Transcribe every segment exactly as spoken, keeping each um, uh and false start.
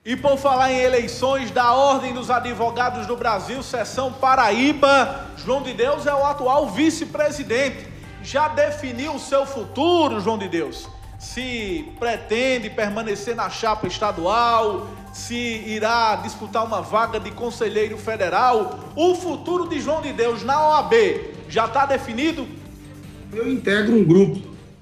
E por falar em eleições da Ordem dos Advogados do Brasil, Seção Paraíba, João de Deus é o atual vice-presidente. Já definiu o seu futuro, João de Deus? Se pretende permanecer na chapa estadual, se irá disputar uma vaga de conselheiro federal. O futuro de João de Deus na O A B já está definido? Eu integro um grupo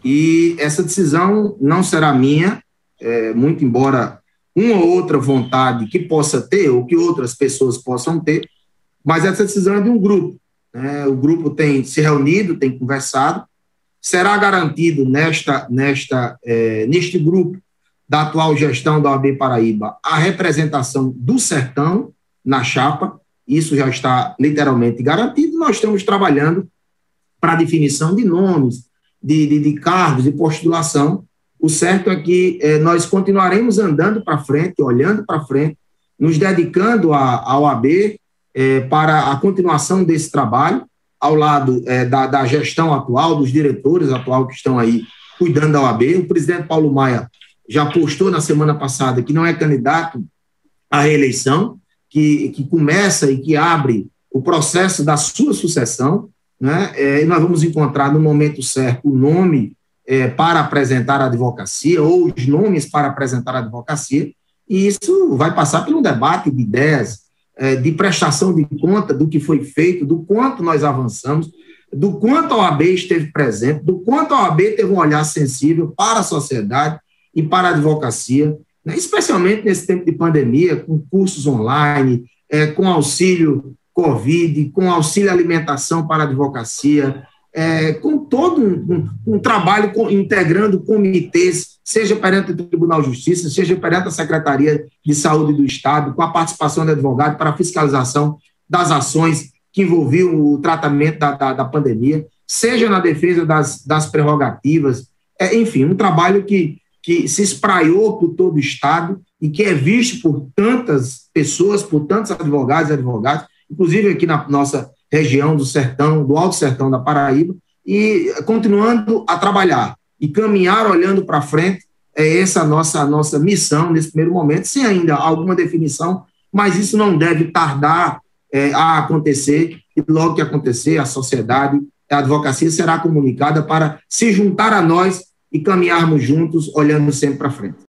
e essa decisão não será minha, é, muito embora uma ou outra vontade que possa ter ou que outras pessoas possam ter, mas essa decisão é de um grupo. Né? O grupo tem se reunido, tem conversado. Será garantido nesta, nesta, é, neste grupo da atual gestão da O A B Paraíba a representação do Sertão na chapa. Isso já está literalmente garantido. Nós estamos trabalhando para a definição de nomes, de, de, de cargos, de postulação. O certo é que eh, nós continuaremos andando para frente, olhando para frente, nos dedicando à O A B eh, para a continuação desse trabalho, ao lado eh, da, da gestão atual, dos diretores atual que estão aí cuidando da O A B. O presidente Paulo Maia já postou na semana passada que não é candidato à reeleição, que, que começa e que abre o processo da sua sucessão, né? Eh, e nós vamos encontrar no momento certo o nome É, para apresentar a advocacia, ou os nomes para apresentar a advocacia, e isso vai passar por um debate de ideias, é, de prestação de conta do que foi feito, do quanto nós avançamos, do quanto a O A B esteve presente, do quanto a O A B teve um olhar sensível para a sociedade e para a advocacia, né, especialmente nesse tempo de pandemia, com cursos online, é, com auxílio Covid, com auxílio alimentação para a advocacia, É, com todo um, um, um trabalho com, integrando comitês, seja perante o Tribunal de Justiça, seja perante a Secretaria de Saúde do Estado, com a participação do advogado para a fiscalização das ações que envolviam o tratamento da, da, da pandemia, seja na defesa das, das prerrogativas, é, enfim, um trabalho que, que se espraiou por todo o Estado e que é visto por tantas pessoas, por tantos advogados e advogadas, inclusive aqui na nossa região do Sertão, do Alto Sertão da Paraíba, e continuando a trabalhar e caminhar olhando para frente, é essa a nossa, a nossa missão nesse primeiro momento, sem ainda alguma definição, mas isso não deve tardar é, a acontecer, e logo que acontecer, a sociedade, a advocacia será comunicada para se juntar a nós e caminharmos juntos, olhando sempre para frente.